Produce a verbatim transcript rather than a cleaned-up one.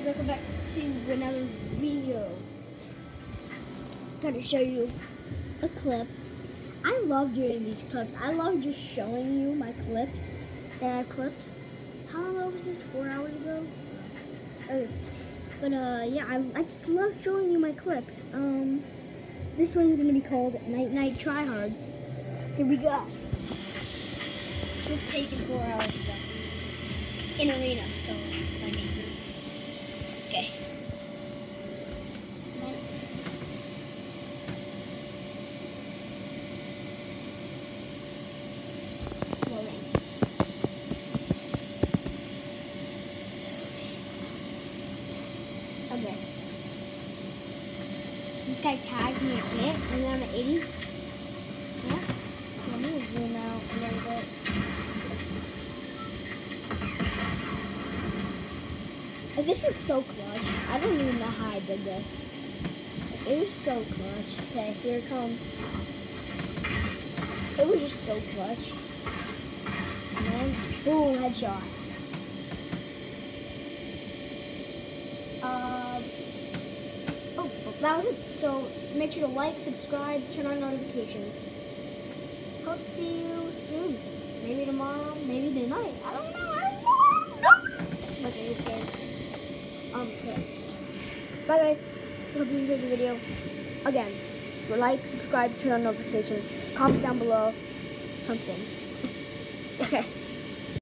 guys, welcome back to another video. I'm going to show you a clip. I love doing these clips. I love just showing you my clips that I clipped. How long ago was this? Four hours ago? Oh, but uh, yeah, I, I just love showing you my clips. Um, this one's going to be called Night Night Tryhards. Here we go. This was taken four hours ago in arena, so I mean. Okay. Rolling. Okay. So this guy tagged me a hit, and then I'm at eighty. Yeah. Let me zoom out a little bit. Like, this is so clutch. I don't even know how I did this. Like, it was so clutch. Okay, here it comes. It was just so clutch. And then, boom, headshot. Uh, oh, that was it. So, make sure to like, subscribe, turn on notifications. Hope to see you soon. Maybe tomorrow, maybe tonight. I don't know. I don't know. I don't know. Okay, okay. Um, okay. Bye guys, hope you enjoyed the video. Again, like, subscribe, turn on notifications, comment down below, something. Okay.